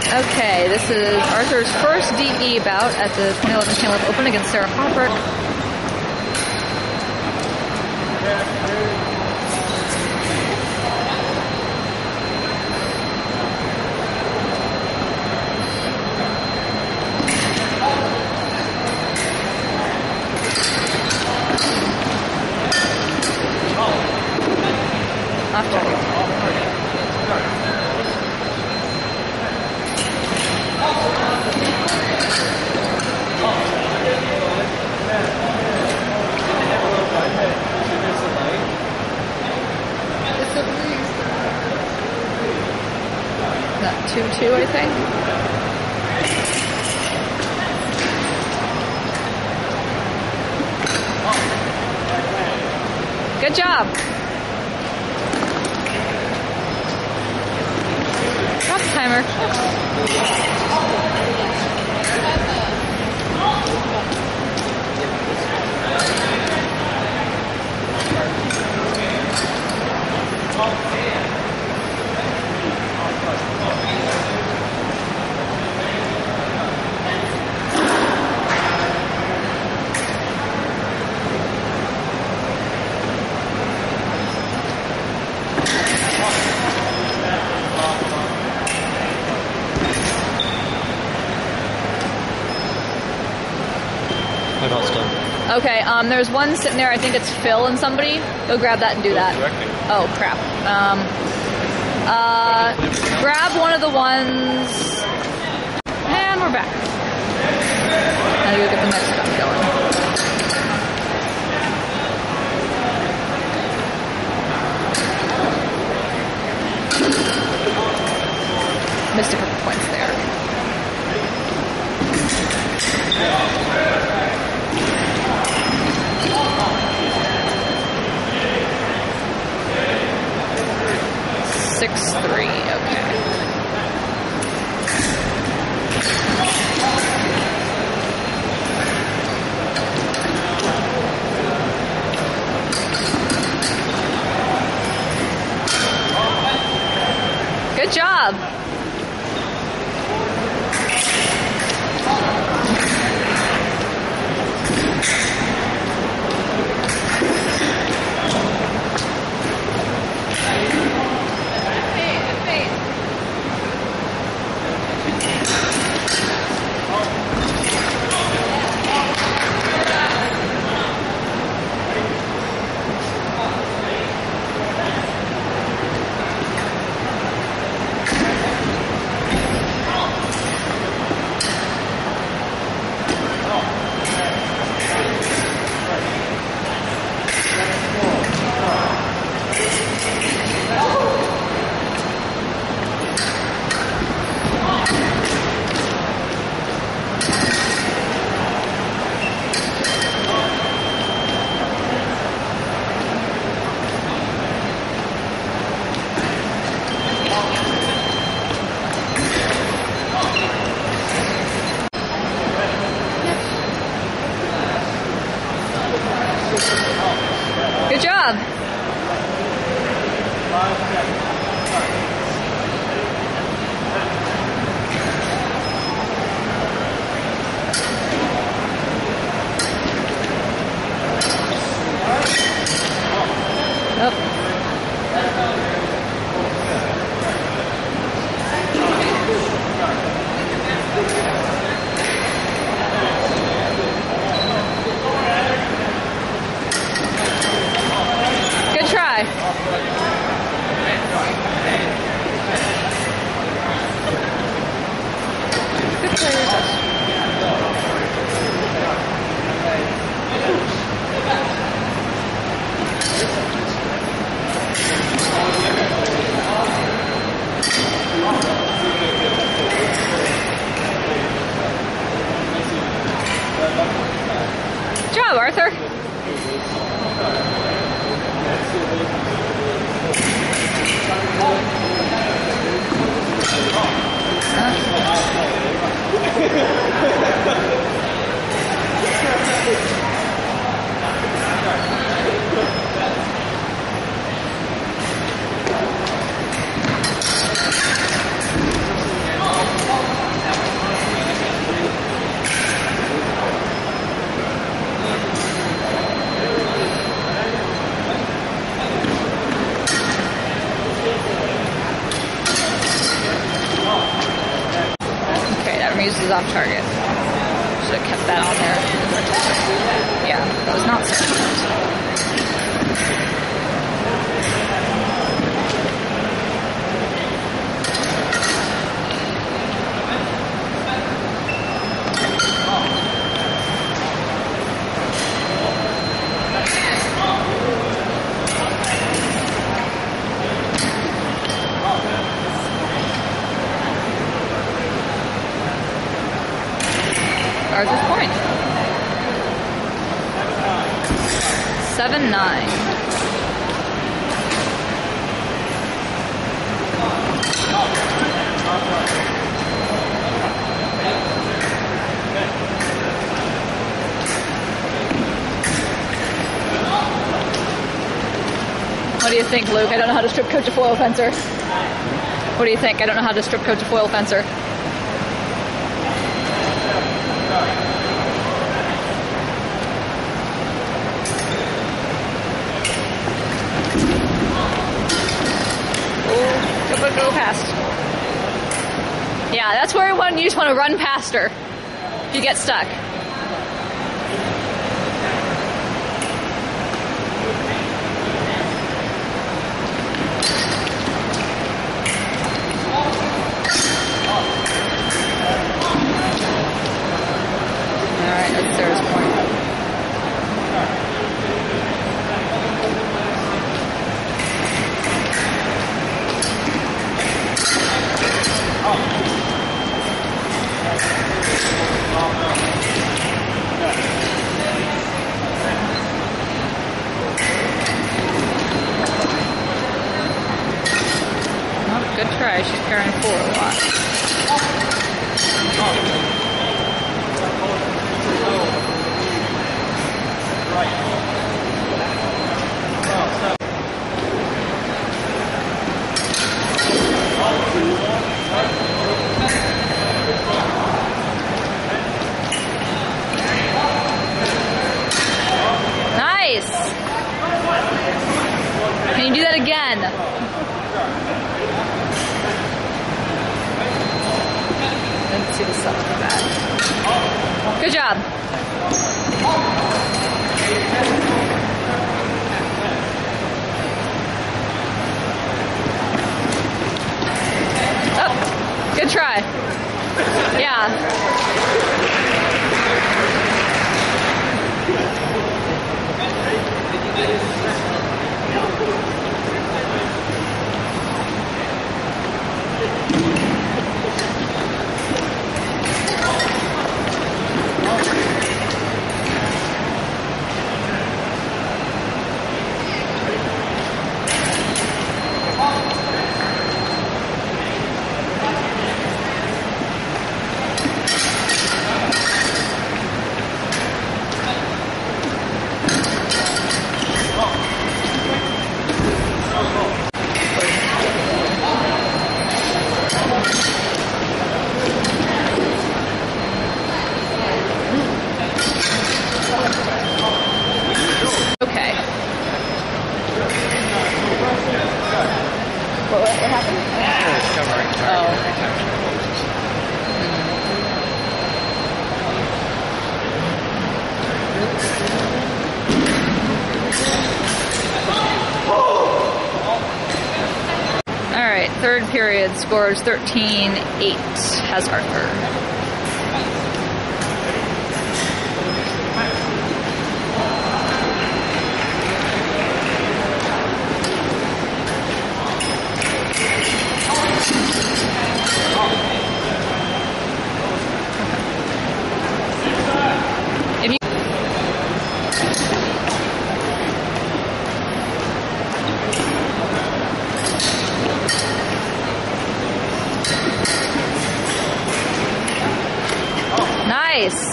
Okay, this is Arthur's first DE bout at the 2011 Cantaloupe Open against Sarah Haubrich. Off target. That 2-2, I think. Good job. Drop the timer. Okay, there's one sitting there, I think it's Phil and somebody. Go grab that and do that. Oh, crap. Grab one of the ones, and we're back. Now you get the next stuff going. Missed a couple points there. Three, okay. Good job. Good job. Good try. Good play. Good job, Arthur. uses off target. Should have kept that on there. Yeah, that was not so. Guards his point. 7-9. What do you think, Luke? I don't know how to strip coach a foil fencer. What do you think? I don't know how to strip coach a foil fencer. Go past. Yeah, that's where you just want to run past her if you get stuck. Alright, that's Sarah's point. Good try. She's carrying forward a lot. Nice. Can you do that again? Let's see the sum of that. Good job. Oh, good try. Yeah. Third period scores 13-8 has Arthur. Nice.